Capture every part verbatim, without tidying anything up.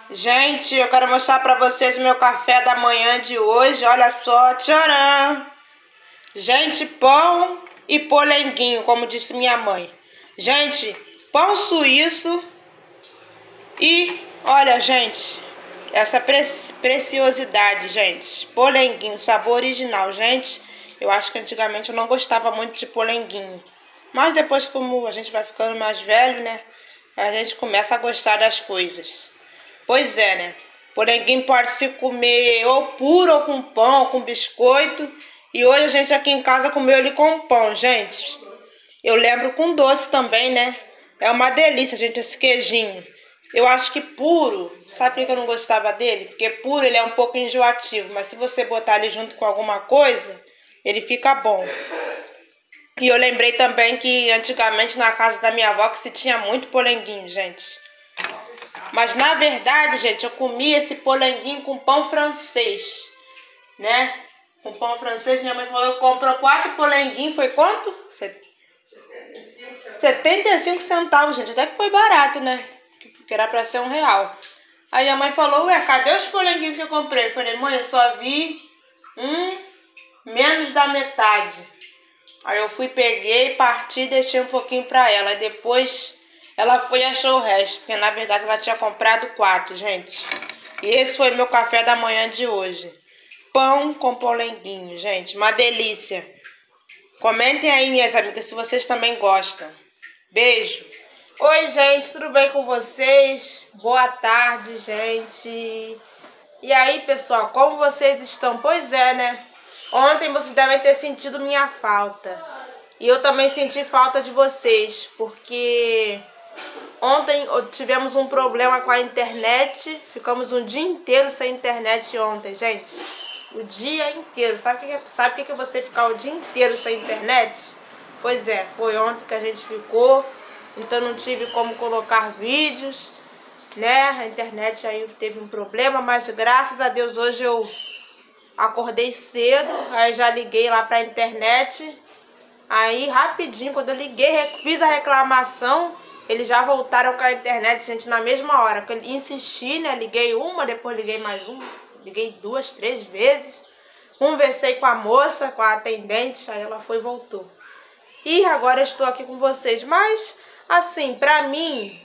Gente, eu quero mostrar pra vocês o meu café da manhã de hoje. Olha só, tcharam! Gente, pão e polenguinho, como disse minha mãe. Gente, pão suíço e, olha, gente, essa pre preciosidade, gente. Polenguinho, sabor original, gente. Eu acho que antigamente eu não gostava muito de polenguinho. Mas depois, como a gente vai ficando mais velho, né? A gente começa a gostar das coisas. Pois é, né? Polenguinho pode se comer ou puro, ou com pão, ou com biscoito. E hoje a gente aqui em casa comeu ele com pão, gente. Eu lembro com doce também, né? É uma delícia, gente, esse queijinho. Eu acho que puro, sabe por que eu não gostava dele? Porque puro ele é um pouco enjoativo, mas se você botar ele junto com alguma coisa, ele fica bom. E eu lembrei também que antigamente na casa da minha avó que se tinha muito polenguinho, gente. Mas na verdade, gente, eu comi esse polenguinho com pão francês, né? Com pão francês, minha mãe falou que comprou quatro polenguinhos, foi quanto? setenta e cinco centavos, gente, até que foi barato, né? Porque era pra ser um real. Aí minha mãe falou, ué, cadê os polenguinhos que eu comprei? Eu falei, mãe, eu só vi um menos da metade. Aí eu fui, peguei, parti e deixei um pouquinho pra ela. Aí depois ela foi e achou o resto, porque na verdade ela tinha comprado quatro, gente. E esse foi meu café da manhã de hoje. Pão com polenguinho, gente, uma delícia. Comentem aí, minhas amigas, se vocês também gostam. Beijo. Oi, gente, tudo bem com vocês? Boa tarde, gente. E aí, pessoal, como vocês estão? Pois é, né? Ontem vocês devem ter sentido minha falta. E eu também senti falta de vocês, porque ontem tivemos um problema com a internet. Ficamos um dia inteiro sem internet ontem, gente. O dia inteiro. Sabe o que, sabe que é você ficar o dia inteiro sem internet? Pois é, foi ontem que a gente ficou. Então não tive como colocar vídeos, né? A internet aí teve um problema, mas graças a Deus hoje eu acordei cedo, aí já liguei lá pra internet. Aí rapidinho, quando eu liguei, fiz a reclamação, eles já voltaram com a internet, gente, na mesma hora. Eu insisti, né? Liguei uma, depois liguei mais uma, liguei duas, três vezes. Conversei com a moça, com a atendente, aí ela foi e voltou. E agora eu estou aqui com vocês, mas assim, pra mim,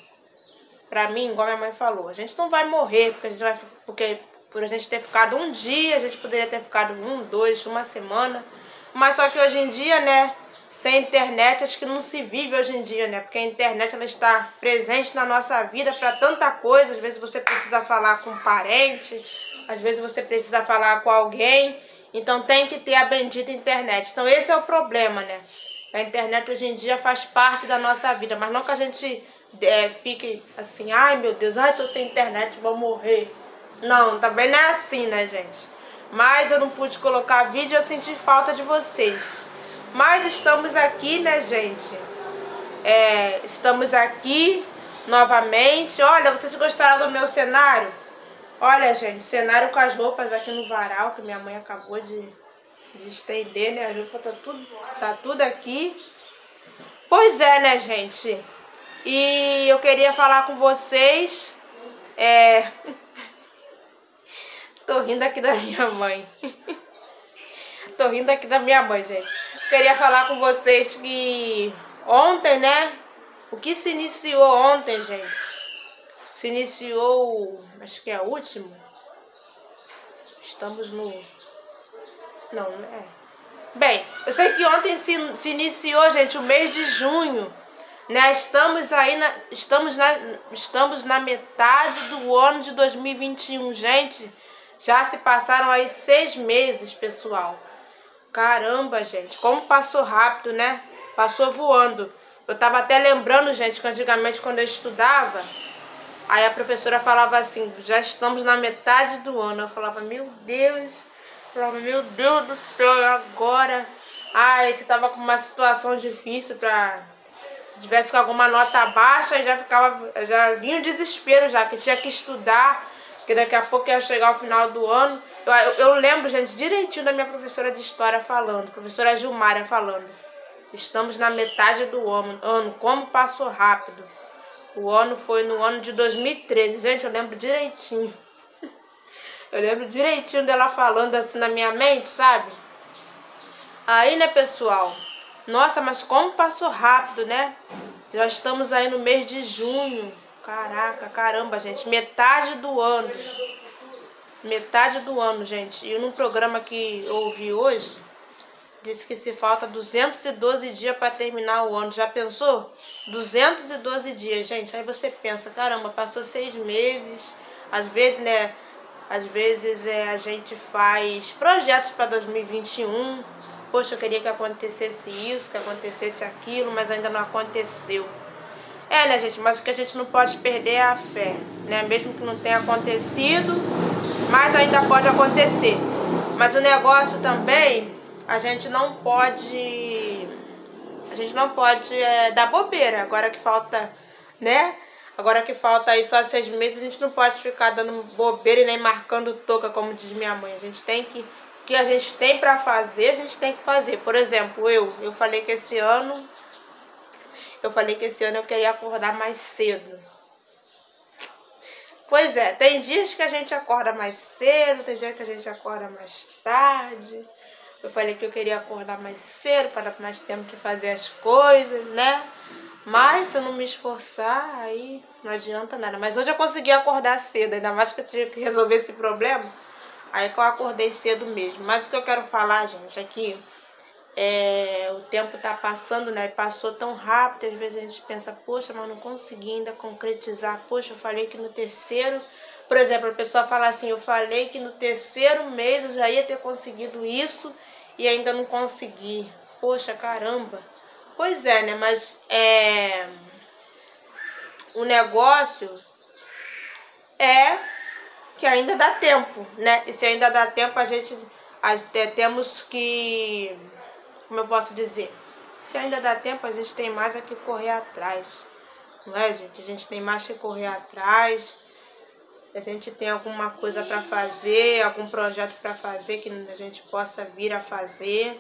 pra mim, igual minha mãe falou, a gente não vai morrer, porque a gente vai, porque por a gente ter ficado um dia, a gente poderia ter ficado um, dois, uma semana. Mas só que hoje em dia, né, sem internet, acho que não se vive hoje em dia, né? Porque a internet, ela está presente na nossa vida para tanta coisa. Às vezes você precisa falar com um parente, às vezes você precisa falar com alguém. Então tem que ter a bendita internet. Então esse é o problema, né? A internet hoje em dia faz parte da nossa vida, mas não que a gente é, fique assim, ai meu Deus, ai tô sem internet, vou morrer. Não, também não é assim, né, gente? Mas eu não pude colocar vídeo, eu senti falta de vocês. Mas estamos aqui, né, gente? É, estamos aqui novamente. Olha, vocês gostaram do meu cenário? Olha, gente, cenário com as roupas aqui no varal, que minha mãe acabou de, de estender, né? As roupas tá tudo, tá tudo aqui. Pois é, né, gente? E eu queria falar com vocês. É... Tô rindo aqui da minha mãe. Tô rindo aqui da minha mãe, gente. Queria falar com vocês que ontem, né? O que se iniciou ontem, gente? Se iniciou, acho que é o último. Estamos no... Não, não é. Bem, eu sei que ontem se, se iniciou, gente, o mês de junho. Né? Estamos aí, na, estamos, na, estamos na metade do ano de dois mil e vinte e um, gente. Já se passaram aí seis meses, pessoal. Caramba, gente, como passou rápido, né? Passou voando. Eu tava até lembrando, gente, que antigamente quando eu estudava, aí a professora falava assim, já estamos na metade do ano. Eu falava, meu Deus, eu falava, meu Deus do céu, e agora? Ai, você tava com uma situação difícil pra... Se tivesse com alguma nota baixa, já ficava, já vinha o desespero já, que tinha que estudar, que daqui a pouco ia chegar o final do ano. Eu, eu, eu lembro, gente, direitinho da minha professora de história falando, professora Gilmária falando. Estamos na metade do ano, ano, como passou rápido. O ano foi no ano de dois mil e treze. Gente, eu lembro direitinho. Eu lembro direitinho dela falando assim na minha mente, sabe? Aí, né, pessoal? Nossa, mas como passou rápido, né? Já estamos aí no mês de junho. Caraca, caramba, gente. Metade do ano. Metade do ano, gente. E num programa que eu ouvi hoje, disse que se falta duzentos e doze dias para terminar o ano. Já pensou? duzentos e doze dias, gente. Aí você pensa, caramba, passou seis meses. Às vezes, né? Às vezes é, a gente faz projetos para dois mil e vinte e um. Poxa, eu queria que acontecesse isso, que acontecesse aquilo, mas ainda não aconteceu. É, né, gente? Mas o que a gente não pode perder é a fé, né? Mesmo que não tenha acontecido, mas ainda pode acontecer. Mas o negócio também, a gente não pode... A gente não pode é, dar bobeira. Agora que falta, né? Agora que falta aí só seis meses, a gente não pode ficar dando bobeira e nem marcando touca, como diz minha mãe. A gente tem que... O que a gente tem pra fazer, a gente tem que fazer. Por exemplo, eu, eu falei que esse ano, eu falei que esse ano eu queria acordar mais cedo. Pois é, tem dias que a gente acorda mais cedo, tem dias que a gente acorda mais tarde. Eu falei que eu queria acordar mais cedo para dar mais tempo de fazer as coisas, né? Mas se eu não me esforçar, aí não adianta nada. Mas hoje eu consegui acordar cedo, ainda mais que eu tinha que resolver esse problema. Aí que eu acordei cedo mesmo. Mas o que eu quero falar, gente, é que é, o tempo tá passando, né? Passou tão rápido, às vezes a gente pensa, poxa, mas não consegui ainda concretizar. Poxa, eu falei que no terceiro... Por exemplo, a pessoa fala assim, eu falei que no terceiro mês eu já ia ter conseguido isso e ainda não consegui. Poxa, caramba. Pois é, né? Mas é... o negócio é... que ainda dá tempo, né? E se ainda dá tempo, a gente até temos que, como eu posso dizer, se ainda dá tempo, a gente tem mais é que correr atrás, não é, gente? A gente tem mais que correr atrás. A gente tem alguma coisa para fazer, algum projeto para fazer que a gente possa vir a fazer,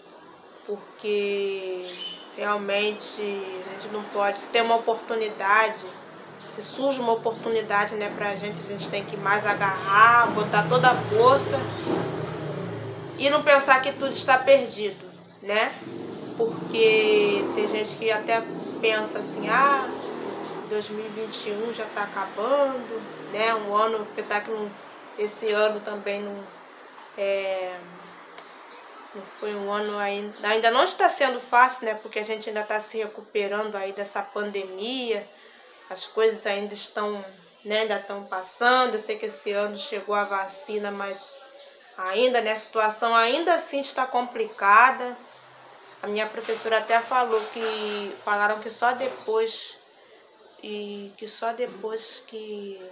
porque realmente a gente não pode, se tem uma oportunidade, se surge uma oportunidade, né, pra gente, a gente tem que mais agarrar, botar toda a força e não pensar que tudo está perdido, né? Porque tem gente que até pensa assim, ah, dois mil e vinte e um já tá acabando, né? Um ano, apesar que não, esse ano também não, é, não foi um ano ainda, ainda não está sendo fácil, né? Porque a gente ainda está se recuperando aí dessa pandemia. As coisas ainda estão, né, ainda estão passando. Eu sei que esse ano chegou a vacina, mas ainda, né, a situação ainda assim está complicada. A minha professora até falou que, falaram que só depois, e que só depois que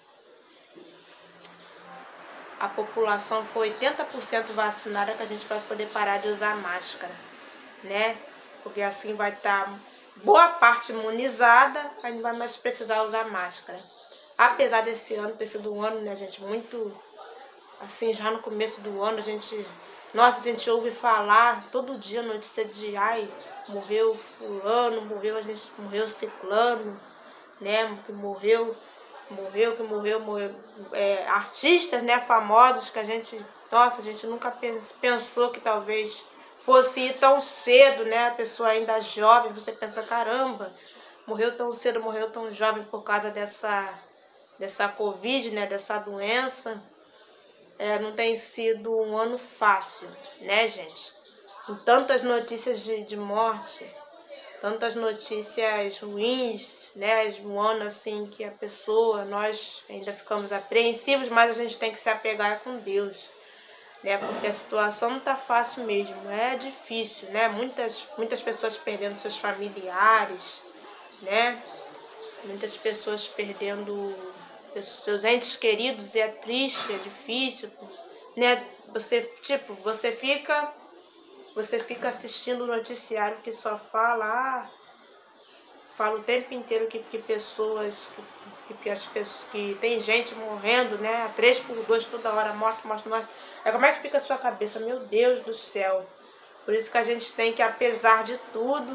a população for oitenta por cento vacinada que a gente vai poder parar de usar máscara, né? Porque assim vai estar... boa parte imunizada, a gente não vai mais precisar usar máscara. Apesar desse ano ter sido um ano, né, gente, muito, assim, já no começo do ano, a gente, nossa, a gente ouve falar todo dia notícia de, ai, morreu fulano, morreu, a gente morreu ciclano, né, que morreu, morreu, que morreu, morreu, é, artistas, né, famosos que a gente, nossa, a gente nunca pensou que talvez fosse ir tão cedo, né? A pessoa ainda jovem, você pensa, caramba, morreu tão cedo, morreu tão jovem por causa dessa, dessa Covid, né? Dessa doença. É, não tem sido um ano fácil, né, gente? Com tantas notícias de, de morte, tantas notícias ruins, né? Um ano assim que a pessoa, nós ainda ficamos apreensivos, mas a gente tem que se apegar com Deus. Né, porque a situação não tá fácil mesmo, é difícil, né? Muitas, muitas pessoas perdendo seus familiares, né? Muitas pessoas perdendo seus entes queridos, e é triste, é difícil, né? Você, tipo, você fica, você fica assistindo o noticiário que só fala, ah, fala o tempo inteiro que, que pessoas, que, que as pessoas, que tem gente morrendo, né? Três por dois, toda hora, morte, morte, morte. Aí como é que fica a sua cabeça? Meu Deus do céu. Por isso que a gente tem que, apesar de tudo,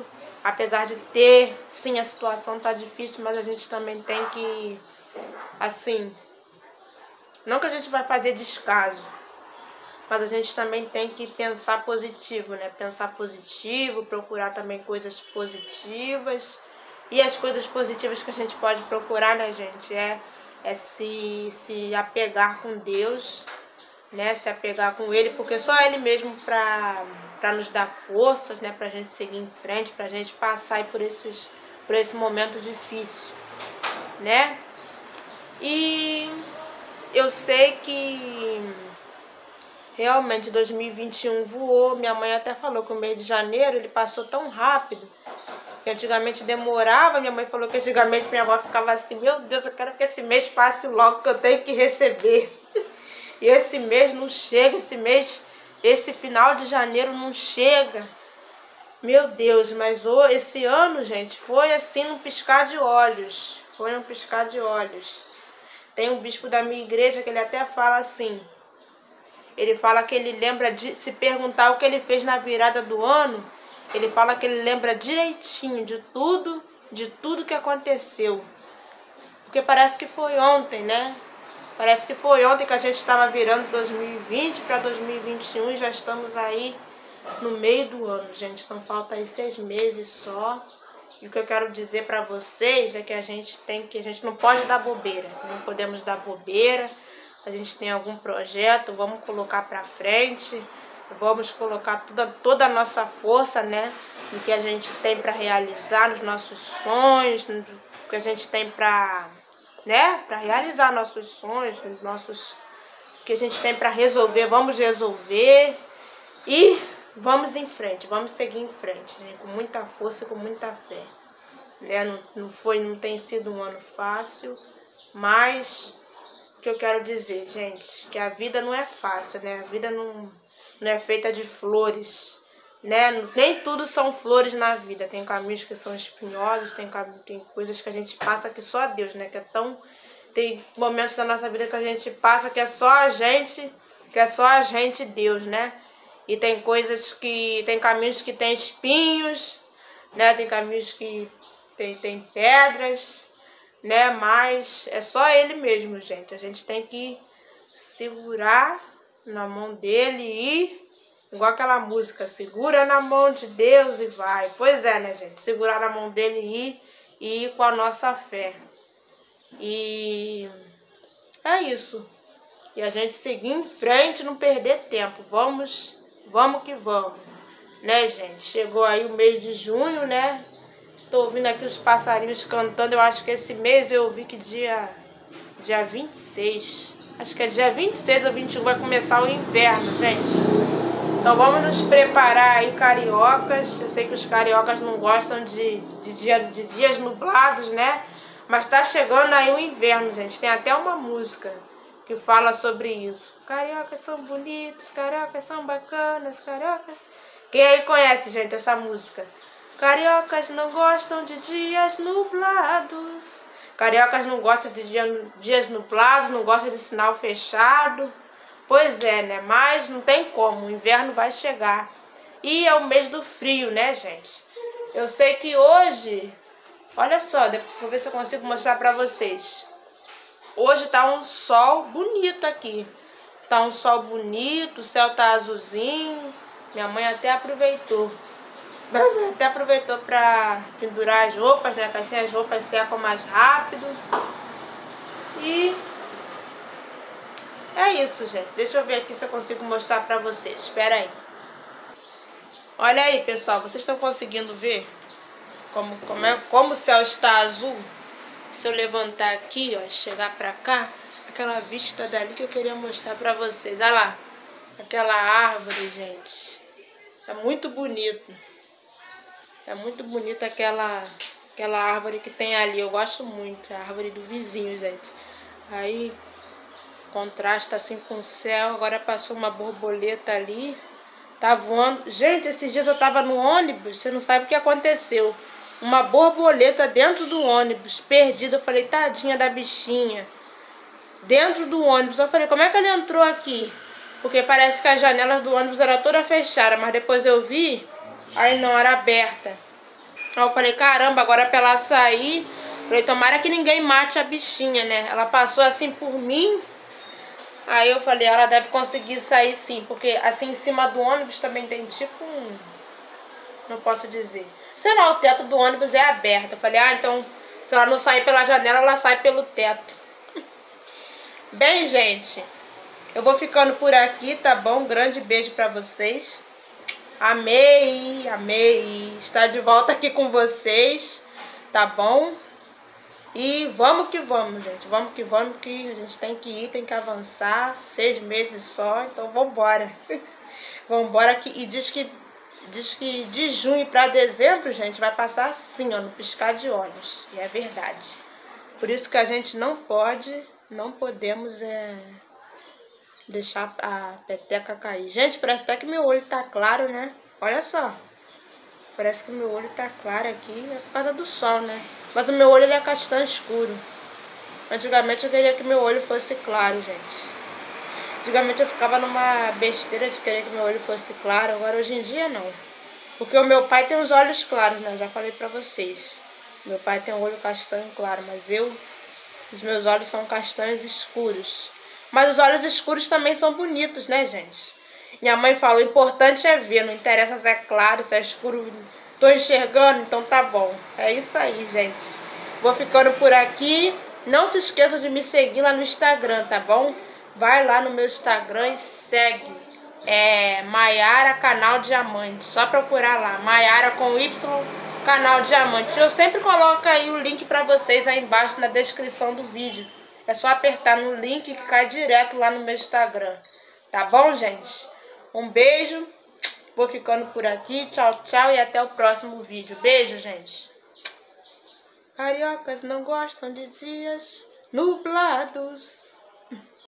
apesar de ter, sim, a situação tá difícil, mas a gente também tem que, assim, não que a gente vai fazer descaso, mas a gente também tem que pensar positivo, né? Pensar positivo, procurar também coisas positivas. E as coisas positivas que a gente pode procurar, né, gente, é, é se, se apegar com Deus, né? Se apegar com Ele, porque só Ele mesmo para para nos dar forças, né? Pra gente seguir em frente, pra gente passar aí por, esses, por esse momento difícil, né? E eu sei que realmente dois mil e vinte e um voou. Minha mãe até falou que o mês de janeiro ele passou tão rápido, que antigamente demorava. Minha mãe falou que antigamente minha avó ficava assim, meu Deus, eu quero que esse mês passe logo, que eu tenho que receber. E esse mês não chega, esse mês, esse final de janeiro não chega. Meu Deus, mas esse ano, gente, foi assim num piscar de olhos. Foi um piscar de olhos. Tem um bispo da minha igreja que ele até fala assim, ele fala que ele lembra, de se perguntar o que ele fez na virada do ano, ele fala que ele lembra direitinho de tudo, de tudo que aconteceu. Porque parece que foi ontem, né? Parece que foi ontem que a gente estava virando dois mil e vinte para dois mil e vinte e um e já estamos aí no meio do ano, gente. Então falta aí seis meses só. E o que eu quero dizer para vocês é que a gente tem que, a gente não pode dar bobeira, não podemos dar bobeira. A gente tem algum projeto, vamos colocar para frente, vamos colocar toda, toda a nossa força, né, no que a gente tem para realizar, nos nossos sonhos, no que a gente tem para, né, para realizar nossos sonhos, nos nossos, o que a gente tem para resolver, vamos resolver e vamos em frente, vamos seguir em frente, né, com muita força e com muita fé. Né, não, não, foi, não tem sido um ano fácil, mas o que eu quero dizer, gente, que a vida não é fácil, né? A vida não, não é feita de flores, né? Nem tudo são flores na vida. Tem caminhos que são espinhosos, tem, tem coisas que a gente passa que só Deus, né? Que é tão... Tem momentos da nossa vida que a gente passa que é só a gente, que é só a gente e Deus, né? E tem coisas que... Tem caminhos que tem espinhos, né? Tem caminhos que tem, tem pedras, né? Mas é só Ele mesmo, gente. A gente tem que segurar na mão dele e, igual aquela música, segura na mão de Deus e vai. Pois é, né, gente? Segurar na mão dele e, e ir com a nossa fé. E é isso. E a gente seguir em frente, não perder tempo. Vamos, vamos que vamos. Né, gente? Chegou aí o mês de junho, né? Tô ouvindo aqui os passarinhos cantando. Eu acho que esse mês eu ouvi que dia, dia vinte e seis. Acho que é dia vinte e seis ou vinte e um vai começar o inverno, gente. Então vamos nos preparar aí, cariocas. Eu sei que os cariocas não gostam de, de, dia, de dias nublados, né? Mas tá chegando aí o inverno, gente. Tem até uma música que fala sobre isso. Cariocas são bonitos, cariocas são bacanas, cariocas... Quem aí conhece, gente, essa música? Cariocas não gostam de dias nublados. Cariocas não gostam de dia, dias nublados, não gostam de sinal fechado. Pois é, né? Mas não tem como, o inverno vai chegar. E é o mês do frio, né, gente? Eu sei que hoje... Olha só, vou ver se eu consigo mostrar pra vocês. Hoje tá um sol bonito aqui. Tá um sol bonito, o céu tá azulzinho. Minha mãe até aproveitou. Até aproveitou pra pendurar as roupas, né? Que assim as roupas secam mais rápido. E é isso, gente. Deixa eu ver aqui se eu consigo mostrar pra vocês. Espera aí. Olha aí, pessoal. Vocês estão conseguindo ver como, como, é, como o céu está azul? Se eu levantar aqui, ó, e chegar pra cá, aquela vista dali que eu queria mostrar pra vocês. Olha lá. Aquela árvore, gente. É muito bonito. É muito bonita aquela, aquela árvore que tem ali. Eu gosto muito. É a árvore do vizinho, gente. Aí, contrasta assim com o céu. Agora passou uma borboleta ali. Tá voando. Gente, esses dias eu tava no ônibus. Você não sabe o que aconteceu. Uma borboleta dentro do ônibus. Perdida. Eu falei, tadinha da bichinha. Dentro do ônibus. Eu falei, como é que ela entrou aqui? Porque parece que as janelas do ônibus eram todas fechadas. Mas depois eu vi... Aí não, era aberta. Aí eu falei, caramba, agora pra ela sair... Falei, tomara que ninguém mate a bichinha, né? Ela passou assim por mim. Aí eu falei, ela deve conseguir sair sim. Porque assim em cima do ônibus também tem tipo um... Não posso dizer. Sei lá, o teto do ônibus é aberto. Eu falei, ah, então se ela não sair pela janela, ela sai pelo teto. Bem, gente, eu vou ficando por aqui, tá bom? Um grande beijo pra vocês. Amei, amei estar de volta aqui com vocês, tá bom? E vamos que vamos, gente. Vamos que vamos, que a gente tem que ir, tem que avançar. Seis meses só, então vambora. Vambora aqui. E diz que, diz que de junho para dezembro, gente, vai passar assim, ó, no piscar de olhos. E é verdade. Por isso que a gente não pode, não podemos é, deixar a peteca cair. Gente, parece até que meu olho tá claro, né? Olha só. Parece que meu olho tá claro aqui, é por causa do sol, né? Mas o meu olho ele é castanho escuro. Antigamente eu queria que meu olho fosse claro, gente. Antigamente eu ficava numa besteira de querer que meu olho fosse claro. Agora hoje em dia não. Porque o meu pai tem os olhos claros, né? Eu já falei pra vocês. Meu pai tem um olho castanho claro, mas eu... Os meus olhos são castanhos escuros. Mas os olhos escuros também são bonitos, né, gente? Minha mãe falou, o importante é ver, não interessa se é claro, se é escuro, tô enxergando, então tá bom. É isso aí, gente. Vou ficando por aqui. Não se esqueçam de me seguir lá no Instagram, tá bom? Vai lá no meu Instagram e segue. É Maiara Canal Diamante. Só procurar lá. Maiara com Y, Canal Diamante. Eu sempre coloco aí o link pra vocês aí embaixo na descrição do vídeo. É só apertar no link que cai direto lá no meu Instagram. Tá bom, gente? Um beijo, vou ficando por aqui, tchau, tchau e até o próximo vídeo. Beijo, gente. Cariocas não gostam de dias nublados.